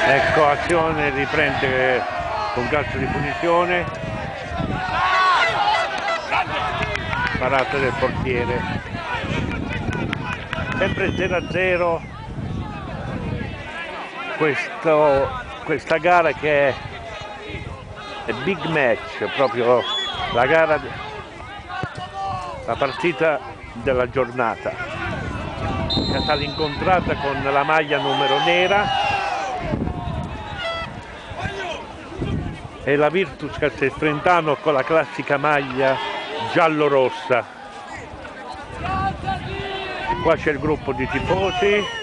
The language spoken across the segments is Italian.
Ecco, azione, riprende con calcio di punizione, parata del portiere, sempre 0-0 questa gara che è big match, proprio la gara, la partita della giornata, che è stata incontrata con la maglia numero nera e la Virtus Castelfrentano con la classica maglia giallo-rossa. Qua c'è il gruppo di tifosi.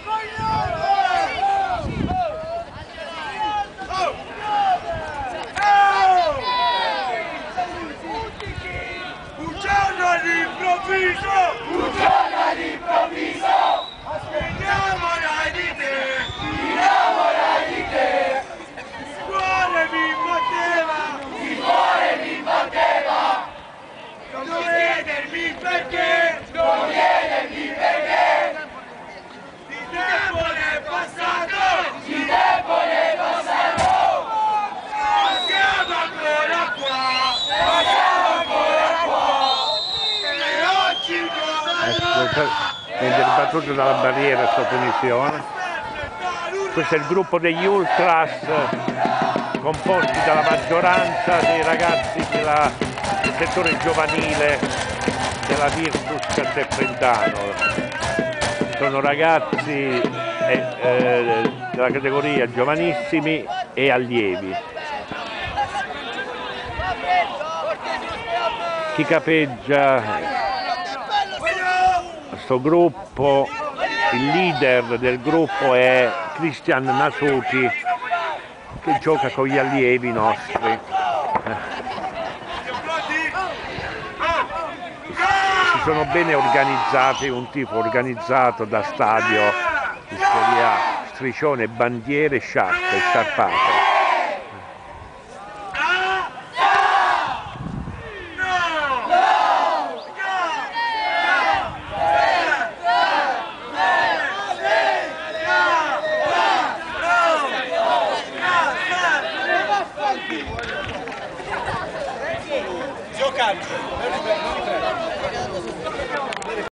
Viene battuto dalla barriera sua punizione. Questo è il gruppo degli Ultras, composti dalla maggioranza dei ragazzi del settore giovanile della Virtus Castelfrentano. Sono ragazzi della categoria giovanissimi e allievi. Chi capeggia questo gruppo, il leader del gruppo è Cristian Nasuti, che gioca con gli allievi nostri. Si sono bene organizzati, un tifo organizzato da stadio di Serie A, striscione, bandiere, sciarpe, sciarpate.